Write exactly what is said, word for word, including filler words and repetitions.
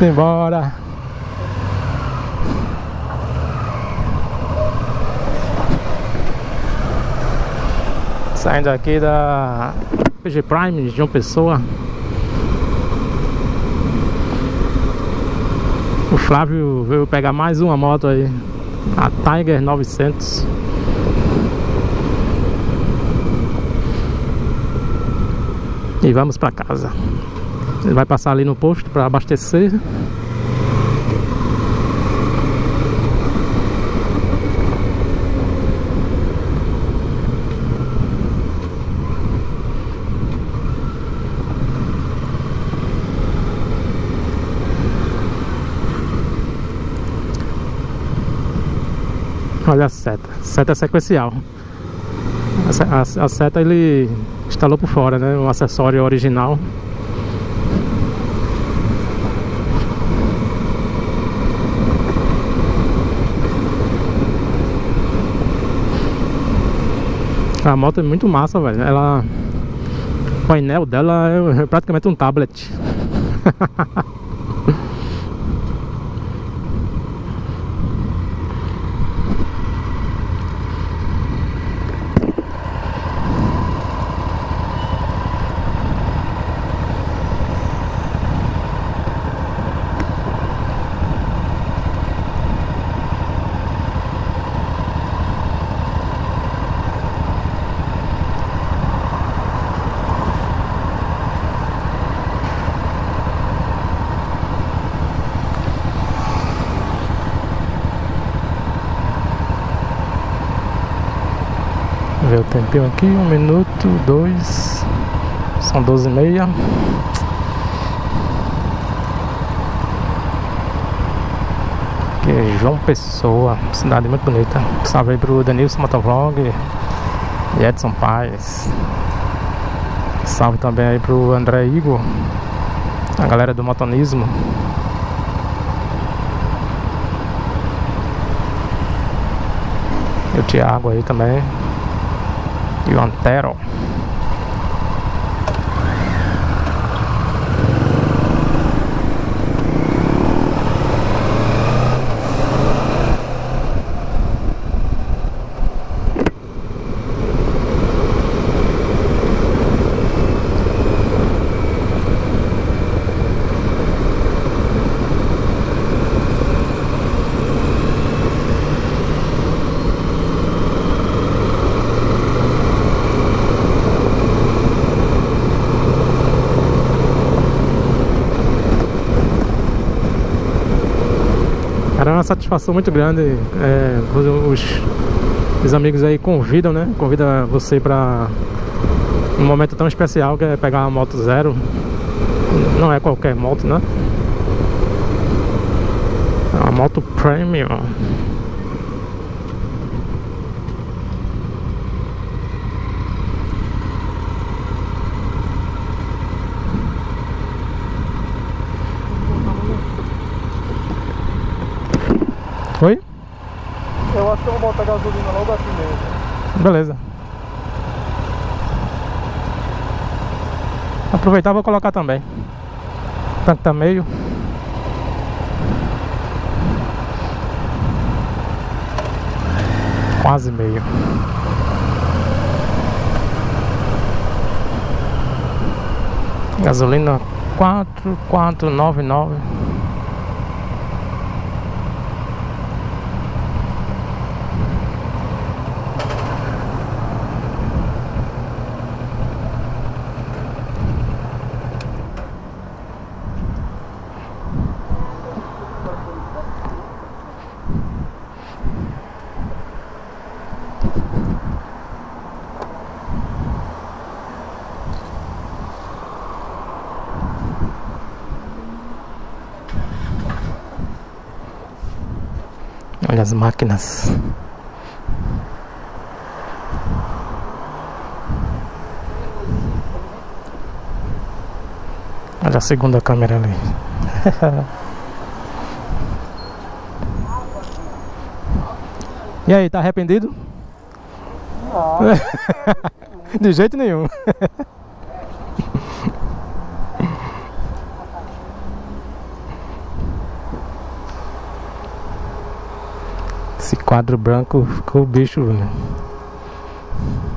Simbora. Saindo aqui da P G Prime de João Pessoa. O Flávio veio pegar mais uma moto aí, a Tiger novecentos. E vamos pra casa. Ele vai passar ali no posto para abastecer. Olha a seta, seta sequencial. A, a, a seta ele instalou por fora, né? O acessório original. A moto é muito massa, velho. Ela, o painel dela é praticamente um tablet. Ver o tempinho aqui, um minuto, dois, são doze e meia. Aqui é João Pessoa, cidade muito bonita. Salve aí pro Denilson Motovlog e Edson Paz. Salve também aí pro André Igor, a galera do motonismo. E o Thiago aí também. E o Antero. Era uma satisfação muito grande. É, os, os amigos aí convidam, né? Convida você para um momento tão especial que é pegar uma moto zero. Não é qualquer moto, né? É uma moto premium. Oi? Eu acho que eu vou botar gasolina logo aqui mesmo. Beleza. Aproveitar e vou colocar também. O tanque tá meio. Quase meio. Gasolina quatro quatro nove nove. Olha as máquinas. Olha a segunda câmera ali. E aí, tá arrependido? Não. De jeito nenhum. Esse quadro branco ficou o bicho, velho.